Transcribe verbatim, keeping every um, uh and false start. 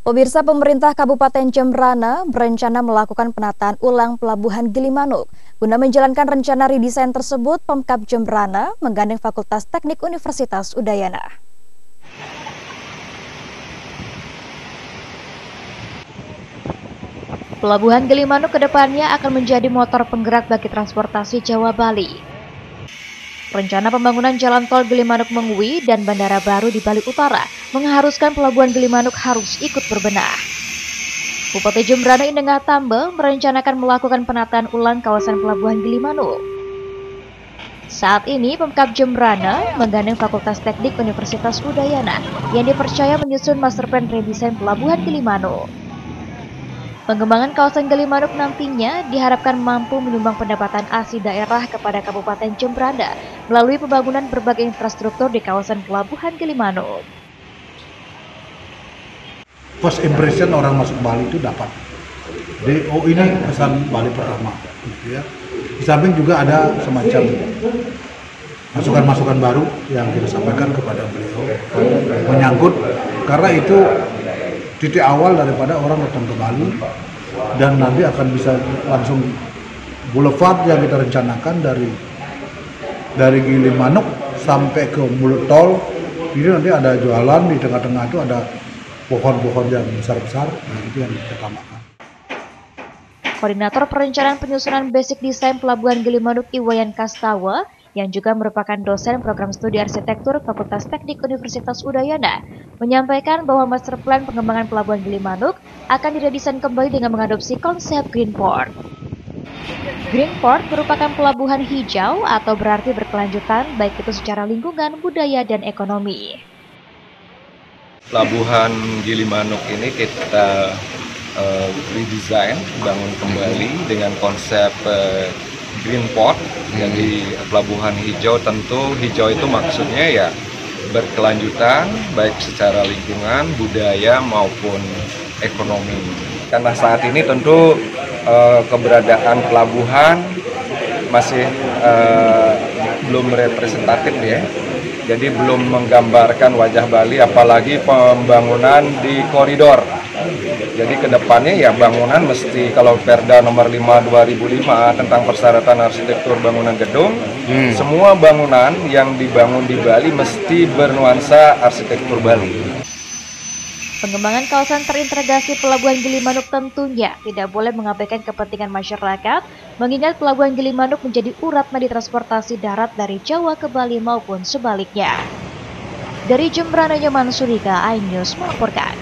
Pemirsa, pemerintah Kabupaten Jembrana berencana melakukan penataan ulang Pelabuhan Gilimanuk. Guna menjalankan rencana redesain tersebut, Pemkab Jembrana menggandeng Fakultas Teknik Universitas Udayana. Pelabuhan Gilimanuk kedepannya akan menjadi motor penggerak bagi transportasi Jawa Bali. Rencana pembangunan jalan tol Gilimanuk-Mengwi dan bandara baru di Bali Utara mengharuskan Pelabuhan Gilimanuk harus ikut berbenah. Bupati Jembrana Indengah Tambe merencanakan melakukan penataan ulang kawasan Pelabuhan Gilimanuk. Saat ini Pemkab Jembrana menggandeng Fakultas Teknik Universitas Udayana yang dipercaya menyusun master plan redesain Pelabuhan Gilimanuk. Pengembangan kawasan Gilimanuk nantinya diharapkan mampu menyumbang pendapatan asli daerah kepada Kabupaten Jembrana melalui pembangunan berbagai infrastruktur di kawasan Pelabuhan Gilimanuk. First impression orang masuk Bali itu dapat. Jadi, oh ini kesan Bali pertama. Gitu ya. Di samping juga ada semacam masukan-masukan baru yang kita sampaikan kepada beliau menyangkut karena itu titik awal daripada orang datang ke Bali dan nanti akan bisa langsung boulevard yang kita rencanakan dari dari Gilimanuk sampai ke mulut tol. Ini nanti ada jualan di tengah-tengah itu ada pohon-pohon yang besar-besar. Nah, itu yang kita tambahkan. Koordinator Perencanaan Penyusunan Basic Desain Pelabuhan Gilimanuk Iwayan Kastawa yang juga merupakan dosen program studi arsitektur Fakultas Teknik Universitas Udayana, menyampaikan bahwa master plan pengembangan Pelabuhan Gilimanuk akan diredesain kembali dengan mengadopsi konsep Green Port. Green Port merupakan pelabuhan hijau atau berarti berkelanjutan baik itu secara lingkungan, budaya, dan ekonomi. Pelabuhan Gilimanuk ini kita uh, redesign, bangun kembali dengan konsep uh, Green Port, jadi pelabuhan hijau. Tentu hijau itu maksudnya ya berkelanjutan baik secara lingkungan, budaya maupun ekonomi. Karena saat ini tentu eh, keberadaan pelabuhan masih eh, belum representatif ya, jadi belum menggambarkan wajah Bali, apalagi pembangunan di koridor. Jadi kedepannya ya bangunan mesti, kalau Perda nomor lima dua ribu lima tentang persyaratan arsitektur bangunan gedung, hmm. semua bangunan yang dibangun di Bali mesti bernuansa arsitektur Bali. Pengembangan kawasan terintegrasi Pelabuhan Gilimanuk tentunya tidak boleh mengabaikan kepentingan masyarakat, mengingat Pelabuhan Gilimanuk menjadi urat nadi transportasi darat dari Jawa ke Bali maupun sebaliknya. Dari Jembrana, Nyoman Surika, iNews melaporkan.